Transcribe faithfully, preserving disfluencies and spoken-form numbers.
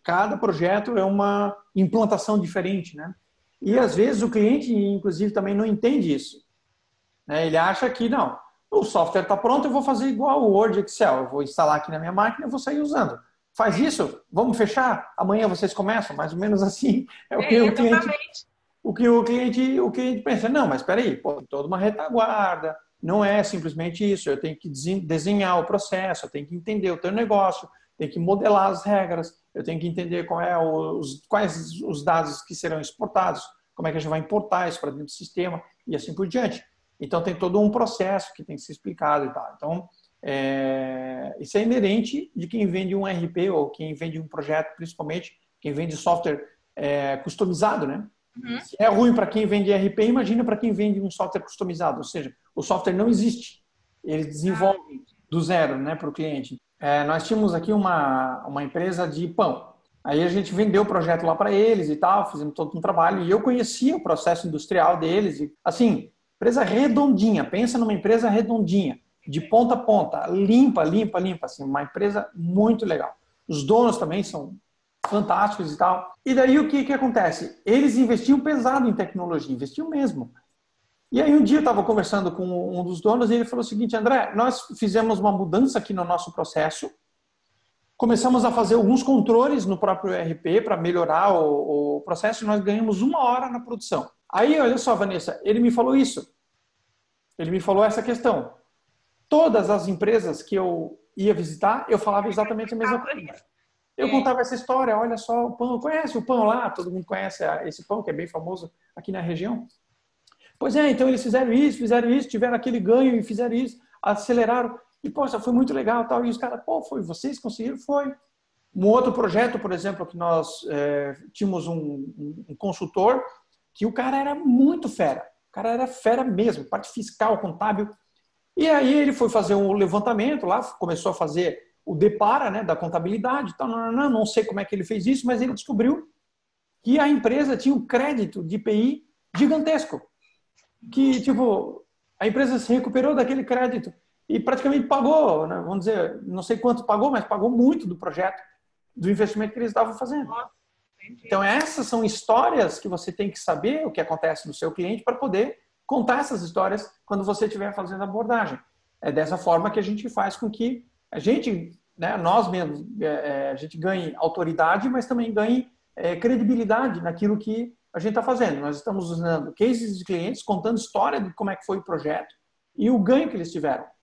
Cada projeto é uma implantação diferente, né? E às vezes o cliente, inclusive, também não entende isso, né? Ele acha que não, o software está pronto, eu vou fazer igual o Word, Excel, eu vou instalar aqui na minha máquina e vou sair usando. Faz isso, vamos fechar, amanhã vocês começam, mais ou menos assim. É o que É, o cliente, exatamente. o que o cliente, o cliente pensa. Não, mas espera aí, pô, tem toda uma retaguarda, não é simplesmente isso, eu tenho que desenhar o processo, eu tenho que entender o teu negócio, tenho que modelar as regras, eu tenho que entender qual é os, quais os dados que serão exportados, como é que a gente vai importar isso para dentro do sistema e assim por diante. Então, tem todo um processo que tem que ser explicado e tal. Então, é, isso é inerente de quem vende um R P ou quem vende um projeto, principalmente quem vende software é, customizado, né? Uhum. Se é ruim para quem vende R P, imagina para quem vende um software customizado, ou seja, o software não existe, ele Ah, desenvolve do zero, né, para o cliente. É, nós tínhamos aqui uma, uma empresa de pão. Aí a gente vendeu o projeto lá para eles e tal, fizemos todo um trabalho, e eu conhecia o processo industrial deles, e assim, empresa redondinha, pensa numa empresa redondinha, de ponta a ponta, limpa, limpa, limpa, assim, uma empresa muito legal. Os donos também são fantásticos e tal. E daí o que, que acontece? Eles investiam pesado em tecnologia, investiam mesmo. E aí um dia eu estava conversando com um dos donos e ele falou o seguinte: André, nós fizemos uma mudança aqui no nosso processo, começamos a fazer alguns controles no próprio E R P para melhorar o, o processo e nós ganhamos uma hora na produção. Aí, olha só, Vanessa, ele me falou isso. Ele me falou essa questão. Todas as empresas que eu ia visitar, eu falava exatamente a mesma coisa. Eu contava essa história, olha só o pão, conhece o pão lá? Todo mundo conhece esse pão que é bem famoso aqui na região. Pois é, então eles fizeram isso, fizeram isso, tiveram aquele ganho e fizeram isso, aceleraram. E, poxa, foi muito legal tal. E os caras, pô, foi vocês conseguiram? Foi. Um outro projeto, por exemplo, que nós é, tínhamos um, um, um consultor que o cara era muito fera. O cara era fera mesmo, parte fiscal, contábil. E aí ele foi fazer um levantamento lá, começou a fazer o depara, né, da contabilidade. Tal, não, não, não sei como é que ele fez isso, mas ele descobriu que a empresa tinha um crédito de I P I gigantesco. Que, tipo, a empresa se recuperou daquele crédito e praticamente pagou, né, vamos dizer, não sei quanto pagou, mas pagou muito do projeto, do investimento que eles estavam fazendo. Então, essas são histórias que você tem que saber o que acontece no seu cliente para poder contar essas histórias quando você estiver fazendo a abordagem. É dessa forma que a gente faz com que a gente, né, nós mesmos, é, a gente ganhe autoridade, mas também ganhe é, credibilidade naquilo que a gente está fazendo. Nós estamos usando cases de clientes, contando história de como é que foi o projeto e o ganho que eles tiveram.